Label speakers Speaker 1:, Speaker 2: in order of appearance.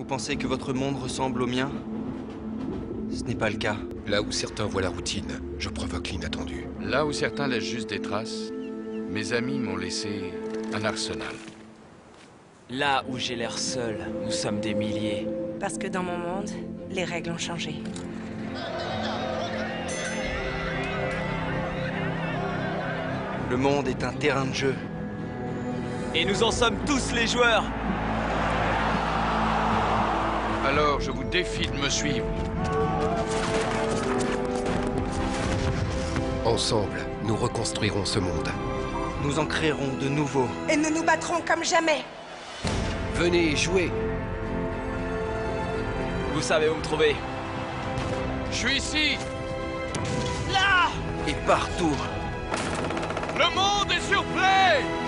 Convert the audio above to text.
Speaker 1: Vous pensez que votre monde ressemble au mien? Ce n'est pas le cas.
Speaker 2: Là où certains voient la routine, je provoque l'inattendu.
Speaker 3: Là où certains laissent juste des traces, mes amis m'ont laissé un arsenal.
Speaker 4: Là où j'ai l'air seul, nous sommes des milliers.
Speaker 5: Parce que dans mon monde, les règles ont changé.
Speaker 1: Le monde est un terrain de jeu.
Speaker 4: Et nous en sommes tous les joueurs!
Speaker 3: Alors je vous défie de me suivre.
Speaker 2: Ensemble, nous reconstruirons ce monde.
Speaker 1: Nous en créerons de nouveaux.
Speaker 5: Et nous nous battrons comme jamais.
Speaker 2: Venez jouer.
Speaker 4: Vous savez où me trouver.
Speaker 3: Je suis ici!
Speaker 4: Là!
Speaker 1: Et partout.
Speaker 3: Le monde est sur play!